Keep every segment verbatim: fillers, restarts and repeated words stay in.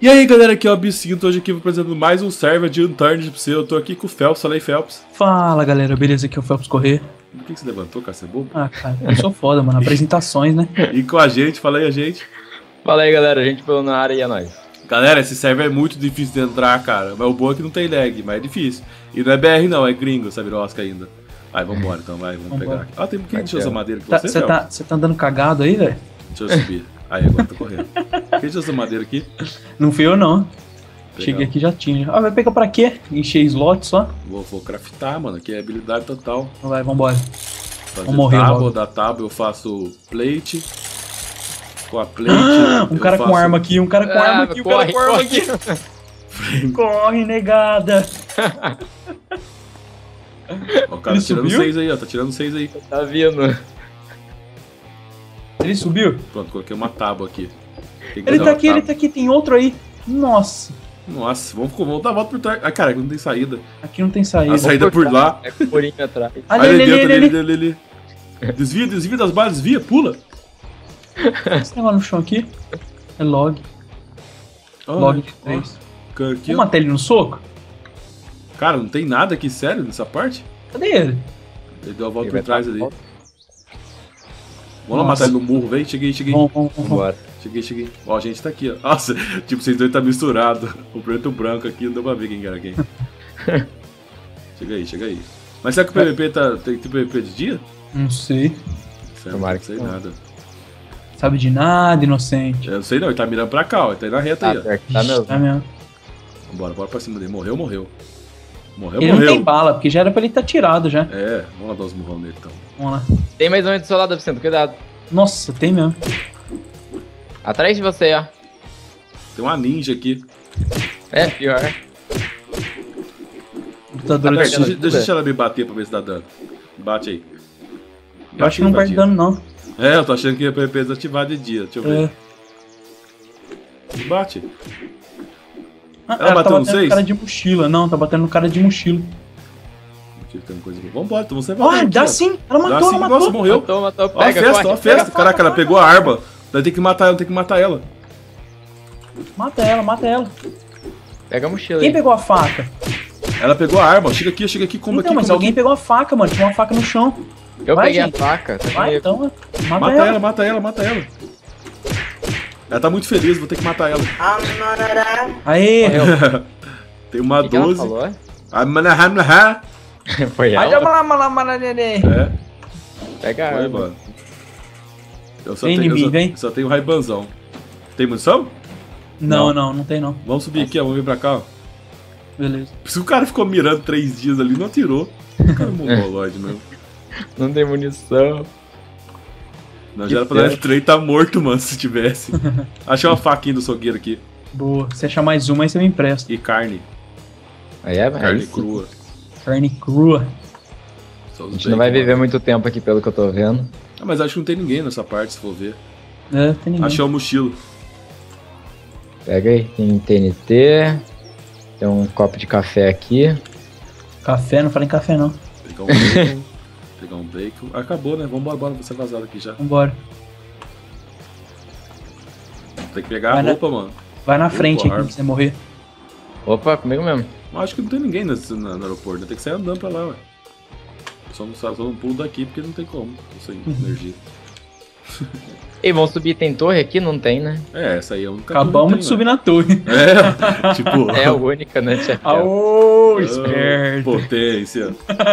E aí galera, aqui é o Bicinto, hoje aqui apresentando mais um server de Unturned pra você. Eu tô aqui com o Phelps, falei Phelps. Fala galera, beleza? Aqui é o Phelps Correr. Por que você levantou, cara? Você é bobo? Ah, cara, eu sou foda, mano, apresentações, né? E com a gente, fala aí a gente. Fala aí galera, a gente pelo na área e é nóis. Galera, esse server é muito difícil de entrar, cara. Mas o bom é que não tem lag, mas é difícil. E não é B R não, é gringo, essa virosca ainda. Vai, vambora então, vai, vamos Vambora. pegar aqui. Ah, tem um pouquinho de essa madeira aqui Tá, você, Você tá, cê tá andando cagado aí, velho? Deixa eu subir. Aí, agora eu tô correndo. Quem tinha essa madeira aqui? Não fui eu, não. Pegar. Cheguei aqui já tinha. Ah, vai pegar pra quê? Encher slot só? Vou, vou craftar, mano, aqui é habilidade total. Então vai, vambora. Fazer Vamos morrer tábua, logo. da tábua eu faço plate. Com a plate. Um eu cara faço... com arma aqui, um cara com Ah, arma aqui, um corre, cara com arma corre. aqui. Corre, negada. Ó, o cara Ele tá tirando subiu? seis aí, ó. Tá tirando seis aí. Tá vindo. Ele subiu? Pronto, coloquei uma tábua aqui. Tem que Ele dar tá uma aqui, ele tábua. tá aqui, tem outro aí. Nossa, Nossa, vamos, vamos dar a volta por trás. Ah, cara, não tem saída. aqui não tem saída. A saída é por lá. É com o porinho atrás. Ali, Olha ali, ali dentro, ali, ali, ali. ali, ali. Desvia, desvia das balas, desvia, pula. Esse negócio no chão aqui é log. Ó, Log de ó, três. cara, aqui, Vamos ó. matar ele no soco? Cara, não tem nada aqui, sério, nessa parte? Cadê ele? Ele deu a volta Ele por vai trás dar a ali. volta. Vamos lá Nossa. matar ele no murro, vem. Cheguei, cheguei. Vamos, vamos, vamos. Vambora. Cheguei, cheguei. Ó, a gente tá aqui, ó. Nossa, tipo, vocês dois tá misturado. O preto e o branco aqui, não deu pra ver quem era quem. Chega aí, chega aí. Mas será que o P V P tá. Tem, tem P V P de dia? Não sei. Sério, Tomara não que sei não. nada. Sabe de nada, inocente. Eu não sei não, ele tá mirando pra cá, ó. Ele tá aí na reta Tá, aí, ó. pior que tá mesmo. Tá mesmo. Bora, bora pra cima dele. Morreu, morreu. Morreu, Ele não morreu. tem bala, porque já era pra ele estar tirado já. É, vamos lá dar uns murrão nele então. Vamos lá. Tem mais um aí do seu lado, Vicente, cuidado. Nossa, tem mesmo. Atrás de você, ó. Tem uma ninja aqui. É, pior. Lutador Tá de Deixa, perdendo. deixa ela me bater pra ver se dá dano. Bate aí. Eu acho que não perde dano, não. É, eu tô achando que ia P V P desativar de dia. Deixa eu ver. É. Bate. Ah, Ela bateu tá no batendo seis? no cara de mochila. Não, tá batendo no cara de mochila. Aqui tem uma coisa aqui. Vambora, então você vai. Ah, dá sim. Ela Dá matou, sim. ela Nossa, matou. morreu. Matou, matou, Ó a pega, festa, corre, ó a pega festa. a Caraca, faca, ela pegou a arma. Daí tem que matar ela, tem que matar ela. Mata ela, mata ela. Pega a mochila Quem aí. pegou a faca? Ela pegou a arma. Chega aqui, chega aqui, como Então, aqui, mas como alguém aqui. pegou a faca, mano. Tinha uma faca no chão. Eu Vai, peguei gente. a faca. Tá Vai, comigo. então. Mata, Mata ela. ela, mata ela, mata ela. Ela tá muito feliz, vou ter que matar ela. Aê. Morreu. Tem uma O que que ela doze. falou? Ah, manahamnaha. Foi Vai, ela? lá, lá, lá, lá, lá, lá. É, Pega a foi, arma. mano. Eu só Vem tenho, em mim, eu só, vem. só tenho raibanzão. Tem munição? Não, não, não tem não. Vamos subir aqui, ó. Vamos vir pra cá, ó. Beleza. Se o cara ficou mirando três dias ali, não atirou. O cara é mongoloide mesmo. Não tem munição. Não, Que já era pra dar pena. três, tá morto, mano, se tivesse. Achei uma faquinha do açougueiro aqui. Boa. Se achar mais uma, aí você me empresta. E carne. Aí é, Carne aí sim. crua. Carne crua. Só os A gente não vai bacon, viver ó. muito tempo aqui, pelo que eu tô vendo. Ah, mas acho que não tem ninguém nessa parte, se for ver. É, tem ninguém. Achei o mochilo. Pega aí, tem T N T. Tem um copo de café aqui. Café, não falei em café não. Pegar um bacon. Pegar um bacon. Acabou, né? Vambora, bora, você vazado aqui já. Vambora. Tem que pegar Vai a na- roupa, mano. Vai na Opa, frente aqui arma. pra você morrer. Opa, comigo mesmo. Mas acho que não tem ninguém nesse, na- no aeroporto, né? Tem que sair andando pra lá, ué. Só não, só não pulo daqui porque não tem como. Tô sem Uhum. energia. Ei, vamos subir, tem torre aqui? Não tem, né? É, essa aí é a única Acabamos de subir na torre. É, tipo. É a única, né, Tia? Aô, ah, esperto. Potência.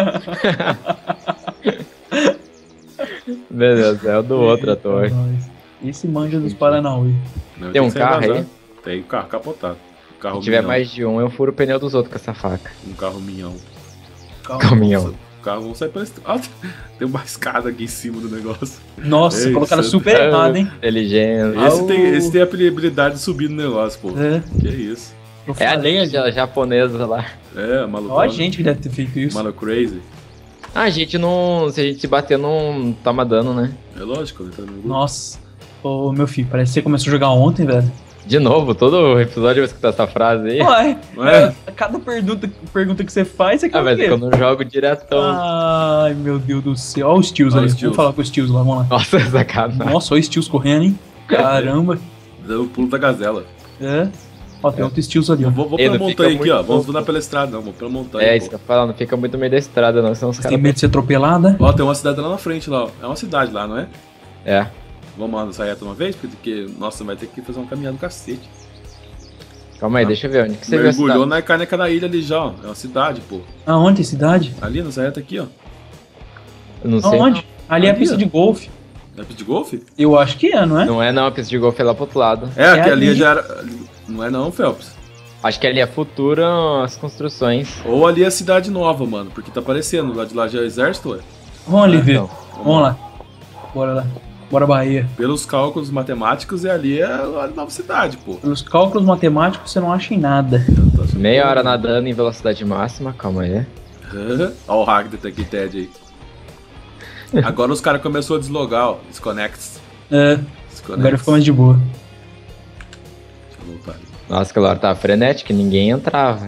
Beleza, é o do outro a torre. Nós. Esse manja dos Paranauê. Não, Tem um que sair carro vazar. aí? Tem um carro capotado. Um carro Se tiver minhão. mais de um, eu furo o pneu dos outros com essa faca. Um carro minhão. Caminhão. O carro vão sair pra esse... Ah, tem uma escada aqui em cima do negócio. Nossa, Ei, colocaram santo. super errado, hein? Inteligente. Ah, Esse, o- tem, esse tem a habilidade de subir no negócio, pô. É, Que isso. eu É a falei ali. ninja japonesa lá. É, maluco. Ó a gente que deve ter feito isso. Mano, crazy. Ah, a gente não. Se a gente se bater, não toma dano, né? É lógico, né? Tá no grupo. Nossa. Ô, meu filho, parece que você começou a jogar ontem, velho. De novo, todo episódio eu vou escutar essa frase aí. Ué, Ué? é, cada pergunta, pergunta que você faz, você quer Ah, o mas quê? é que eu não jogo diretão. Ai, meu Deus do céu. Olha os tios Olha ali. os Vamos tios. falar com os tios lá, vamos lá. Nossa, sacanagem. Nossa, olha os tios correndo, hein? Caramba. Dando o pulo da gazela. É. Ó, tem outros estilos ali, ó. Vou, vou Ei, pela não montanha fica aqui, ó. muito Vamos pouco. andar pela estrada, não. Vamos pela montanha. É, pô. isso que eu falo, não fica muito no meio da estrada, não, senão os Você caras. tem medo de ser atropelada? Ó, tem uma cidade lá na frente, lá, ó. É uma cidade lá, não é? É. Vamos lá sair uma vez? Porque, nossa, vai ter que fazer uma caminhada do cacete. Calma aí, Ah. deixa eu ver onde que você viu a Mergulhou cidade. na caneca da ilha ali já, ó. É uma cidade, pô. Aonde? Cidade? Ali, nessa reta aqui, ó. Eu não sei. Aonde? Ali é a Ali, pista ó. de golfe. É pista de golfe? Eu acho que é, não é? Não é não, a pista de golfe é lá pro outro lado. É, É que ali ali. já era. Não é não, Phelps. Acho que ali é futura as construções. Ou ali é a cidade nova, mano. Porque tá aparecendo. Lá de lá já é o exército, ué. Vamos ali Ah, ver. não. Vamos lá. Bora lá. Bora Bahia. Pelos cálculos matemáticos, é ali é a nova cidade, pô. Pelos cálculos matemáticos você não acha em nada. Meia hora nadando em velocidade máxima, calma aí. Olha o hack do Tech Ted aí. Agora os caras começaram a deslogar, ó. Desconnects. É, Desconnects. agora ficou mais de boa. Deixa eu voltar ali. Nossa, que hora tava frenética, ninguém entrava.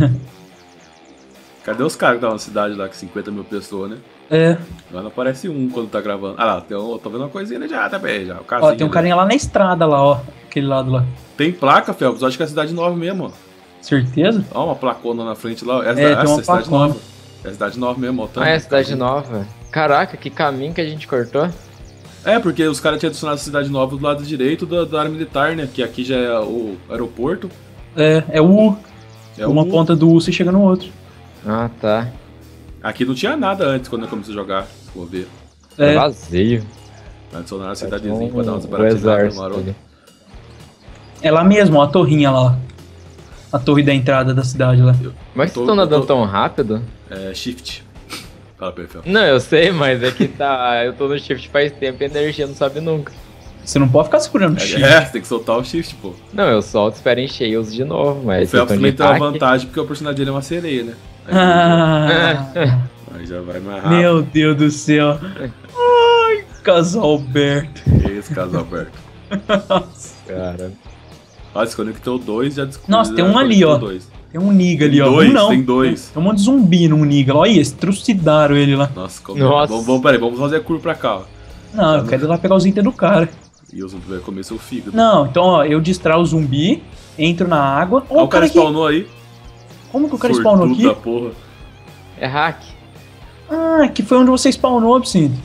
Cadê os caras que estavam na cidade lá com cinquenta mil pessoas, né? É. Agora não aparece um quando tá gravando. Ah lá, tem um, tô vendo uma coisinha ali já também, já. O Ó, casinho tem um ali. carinha lá na estrada lá, ó. Aquele lado lá. Tem placa, Phelps. Eu acho que é a cidade nova mesmo, ó. Certeza? Ó, uma placona na frente lá. ó. Essa, É, essa tem uma é a cidade placona. nova. É a cidade nova mesmo, ó. Ah, é a cidade nova. Caraca, que caminho que a gente cortou. É, porque os caras tinham adicionado a cidade nova do lado direito da, da área militar, né? Que aqui já é o aeroporto. É, é o U. É Uma o... ponta do U você chega no outro. Ah, tá. Aqui não tinha nada antes quando eu comecei a jogar. Vou ver. É. É, Vazio. Adicionaram a Tá cidadezinha pra dar umas o baratinadas exército maroto. ali. é lá mesmo, ó, a torrinha lá. ó. A torre da entrada da cidade lá. Como é que Eu vocês tô- estão eu nadando tô- tão rápido? É, shift. Fala pra ele, Fel. Não, eu sei, mas é que tá. Eu tô no shift faz tempo e a energia não sobe nunca. Você não pode ficar segurando o shift. É, você tem que soltar o shift, pô. Não, eu solto, espero encher e uso de novo, O mas. Phelps vocês também tão tem de uma hack. vantagem porque o personagem dele é uma sereia, né? Aí, Ah, aí já vai mais rápido. meu Deus do céu. Ai, casal Alberto. Que esse casal aberto. Cara. Ó, desconectou dois, já desconectou. Nossa, tem um ali, ó. Dois. Tem um Niga ali, ó. Dois, um não. tem dois. Tem um monte de zumbi num Niga. Olha isso, trucidaram ele lá. Nossa, como... Nossa. Vamos, vamos, peraí, vamos fazer a curva pra cá, ó. Não, eu quero ir lá pegar os itens do cara. E o zumbi vai comer seu fígado. Não, então, ó, eu distraio o zumbi, entro na água. Ó, Ó, o cara aqui. spawnou aí. Como que o cara Sortudo spawnou da aqui? porra. É hack. Ah, que foi onde você spawnou, Absinto.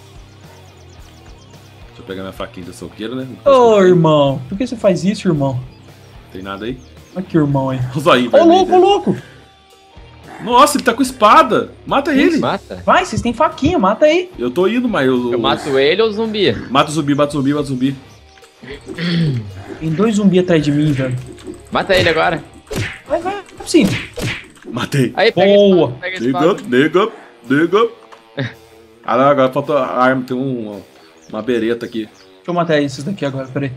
Deixa eu pegar minha faquinha da soqueira, né? Ô, irmão, por que você faz isso, irmão? Tem nada aí? Olha que irmão aí. O zoinho Ô, vermelho louco, ô, dele. louco. Nossa, ele tá com espada. Mata ele. Mata. Vai, vocês têm faquinha, mata aí. Eu tô indo, mas eu... Eu mato ele ou o zumbi? Mata o zumbi, mata o zumbi, mata o zumbi. Tem dois zumbis atrás de mim, velho. Mata ele agora. Vai, vai, Absinto. Matei. Aí, pega Boa. a espada, pega a Nega, espada. nega, nega. Ah, não, agora faltou a arma, tem um, uma bereta aqui. Deixa eu matar esses daqui agora, peraí.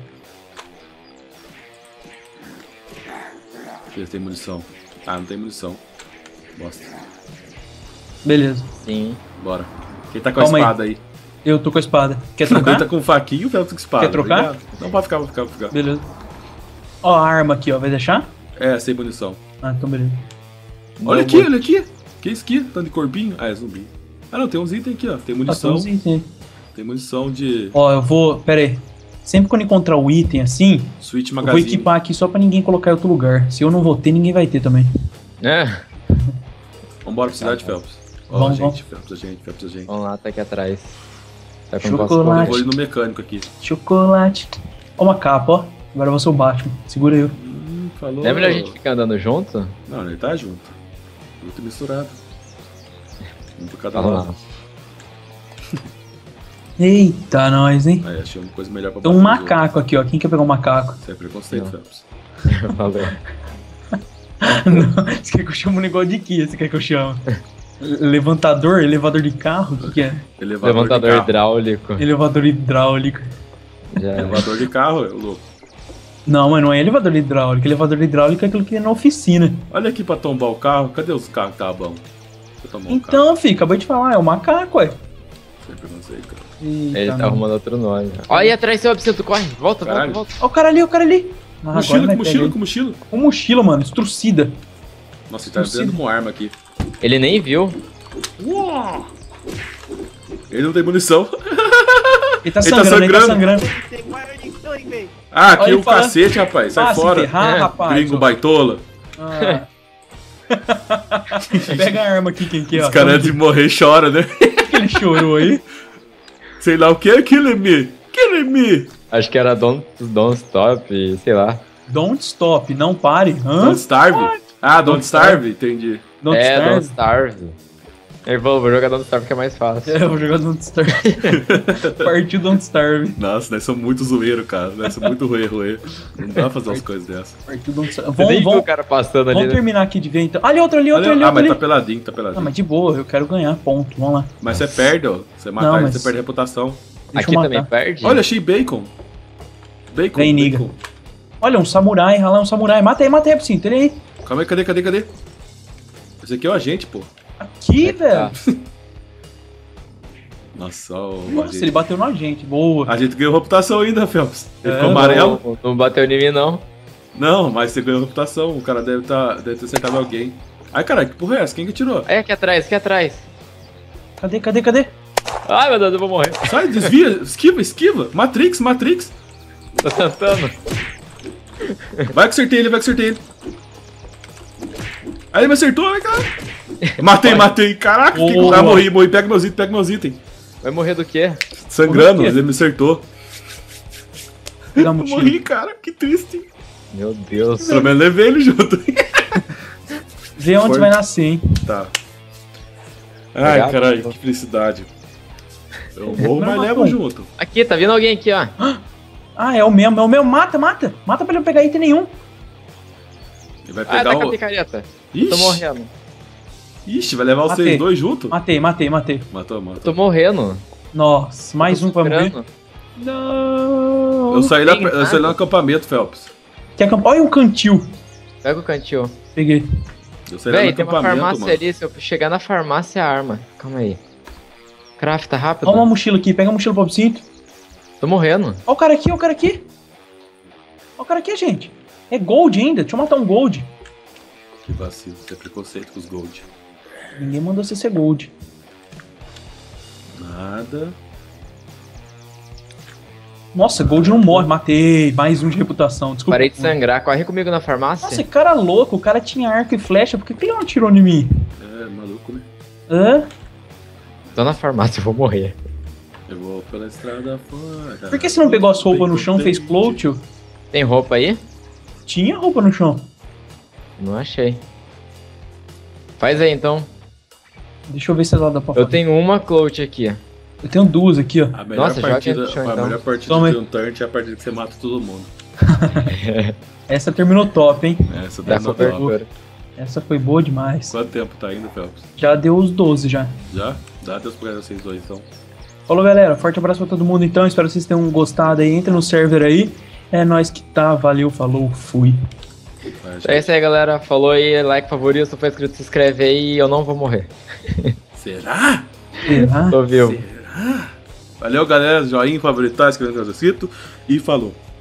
Deixa eu ver se tem munição. Ah, não tem munição. Bosta. Beleza. Sim. Bora. Quem tá com a Calma aí. espada aí? Eu tô com a espada. Quer Quem trocar? tá com faquinha e o Felps com espada. Quer trocar? obrigado. Não, pode ficar, pode ficar, pode ficar. Beleza. Ó, a arma aqui, ó. Vai deixar? É, sem munição. Ah, então beleza. Olha Não, aqui, vou- olha aqui. Que isso aqui? Tanto de corpinho? Ah, é zumbi. Ah, não, tem uns itens aqui, ó. Tem Ah, tem munição. uns itens. Tem munição de Ó, eu vou... Pera aí. Sempre quando encontrar o item assim, Switch eu vou Magazine. equipar aqui só pra ninguém colocar em outro lugar. Se eu não vou ter, ninguém vai ter também. É. Vambora pra cidade, Felps. Ó, Vamos, gente, vamos. Felps, a gente, Felps, a gente. Vamos lá, tá aqui atrás. Tá com Chocolate. posso Eu correr. vou ir no mecânico aqui. Chocolate. Ó uma capa, ó. Agora eu vou ser o Batman. Segura eu. Hum, falou. Não é melhor a gente ficar andando junto? Não, ele tá junto. Muito misturado. Um por cada Vamos lado. lá. Eita, nós, hein? Aí, achei uma coisa melhor pra Tem um bater nos outros. macaco aqui, ó. Quem quer pegar um macaco? Isso é preconceito, Não. Felps. Valeu. Não, você quer que eu chame um negócio de quê? Você quer que eu chame? Levantador? Elevador de carro? O que, que é? Elevador Levantador de carro. hidráulico. Elevador hidráulico. Já é. Elevador de carro, é louco. Não, mas não é elevador hidráulico. Elevador hidráulico é aquilo que é na oficina. Olha aqui pra tombar o carro. Cadê os carros que tá bom? Deixa eu tomar um carro. Então, filho, acabei de falar, é o macaco, ué. Sem preconceito, cara. Eita, Ele tá não. arrumando outro nome. Olha aí atrás seu absinto, corre. Volta, volta, Caralho. volta. Ó o cara ali, ó o cara ali. Ah, Mochila, agora com vai mochila, pegar com mochila. ele. Com mochila, mano, estrucida. Nossa, ele tá Mochila. entrando com arma aqui. Ele nem viu. Uau! Ele não tem munição. Ele tá Ele tá sangrando, ele tá sangrando. sangrando. Why are you killing me? Ah, aqui Olha o ele falando. cacete, rapaz. Sai Ah, se fora. ferrar, É, rapaz. Gringo ó. baitola. Ah. Pega a arma aqui, quem quer, ó. Os caras de morrer choram, né? Por que ele chorou aí? Sei lá o que, kill me. Kill me. Acho que era Don't, don't Stop, sei lá. Don't stop, não pare. Hã? Don't starve. Ah, Don't Don't starve, entendi. Don't é, starve. Don't Starve. Eu vou, vou jogar Don't Starve que é mais fácil. É, eu vou jogar Don't Starve. Partiu Don't Starve. Nossa, nós somos muito zoeiro, cara. Nós somos muito ruê, ruê. Não dá pra fazer umas coisas dessas. Partiu Don't Starve. Você nem Vamos, viu o vamos, cara passando ali, vamos né? terminar aqui de ver então. Ali, outro ali, outro Olha, ali, ah, outro mas ali. tá peladinho, tá peladinho. Não, mas de boa, eu quero ganhar ponto. Vamos lá. Mas você perde, ó. Você matar Não, ele, mas- você perde reputação. Deixa Aqui eu também matar. perde? Olha, achei bacon. Bacon, Vem, niga. bacon. Olha, um samurai, lá um samurai. Mata aí, mata aí, Psy. Ele aí. Calma aí, cadê, cadê, cadê? Esse aqui é o agente, pô. Aqui, Tá. velho. Nossa, ó, o Nossa, agente. ele bateu na gente. Boa. A gente ganhou reputação ainda, Phelps. Ele É, ficou amarelo. Não, não bateu em mim, não. Não, mas você ganhou reputação. O cara deve, tá, deve ter acertado alguém. Ai, caralho, que porra é essa? Quem que tirou? Aí, aqui atrás, aqui atrás. Cadê, cadê, cadê? Ai, meu Deus, eu vou morrer. Sai, desvia, esquiva, esquiva. Matrix, Matrix. Tô tentando. Vai que acertei ele, vai que acertei ele. Aí ele me acertou, vai, cara. Matei, matei. Caraca, que Boa. ah, morri, morri. Pega meus itens, pega meus itens. Vai morrer do quê? Sangrando, Morri o quê? ele me acertou. Pegar a Eu mochila. morri, cara, que triste. Meu Deus. Pelo menos levei ele junto. Vê onde Foi. você vai nascer, hein? Tá. Ai, Obrigado. caralho, que felicidade. Eu morro, mas Não, levo não. junto. Aqui, tá vindo alguém aqui, ó. Ah, é o mesmo, é o mesmo. Mata, mata. Mata pra ele não pegar item nenhum. Ele vai Ah, pegar tá com a o. picareta. Tô Ixi, morrendo. ixi, vai levar Matei. vocês dois juntos? Matei, matei, matei. Matou, matou. Tô morrendo. Nossa, mais Tô um pra morrer. sofrendo. Não. Eu saí, lá, tem eu saí nada. lá no acampamento, Phelps. Quer camp... Olha um cantil. Pega o cantil. Peguei. Eu saí lá Véi, no tem uma acampamento, farmácia mano. ali. Se eu chegar na farmácia, é arma. Calma aí. Crafta rápido. Olha uma mochila aqui. Pega a mochila pro Absinto. Tô morrendo. Olha o cara aqui, olha o cara aqui. Olha o cara aqui, gente. É gold ainda. Deixa eu matar um gold. Que vacilo, você é preconceito com os gold. Ninguém mandou você ser gold. Nada. Nossa, gold não morre. Matei. Mais um de reputação. Desculpa. Parei de sangrar. Corre comigo na farmácia. Nossa, que cara louco. O cara tinha arco e flecha. Por que que ele não atirou em mim? É, maluco, né? Hã? Tô na farmácia, eu vou morrer. Eu vou pela estrada fora. Por que você não pegou as roupas no chão e fez float? Tem roupa aí? Tinha roupa no chão. Não achei. Faz aí então. Deixa eu ver se ela dá pra Eu fazer. tenho uma clout aqui. Eu tenho duas aqui, ó. A melhor Nossa, joga partida, no chão, a então. melhor partida Toma de aí. um turn é a partida que você mata todo mundo. Essa terminou top, hein? Essa tá Essa no foi top. boa. Essa foi boa demais. Quanto tempo tá indo, Phelps? Já deu os doze já. Já? Dá Deus pra vocês dois, então. Falou, galera. Forte abraço pra todo mundo, então. Espero que vocês tenham gostado aí. Entra no server aí. É nóis que tá. Valeu, falou, fui. Vai, É isso aí, galera. Falou aí, like, favorito, se não for inscrito, se inscreve aí e eu não vou morrer. Será? Será? Tô vivo. Será? Valeu, galera. Joinha, favoritar, inscrevendo no canal inscrito. E falou.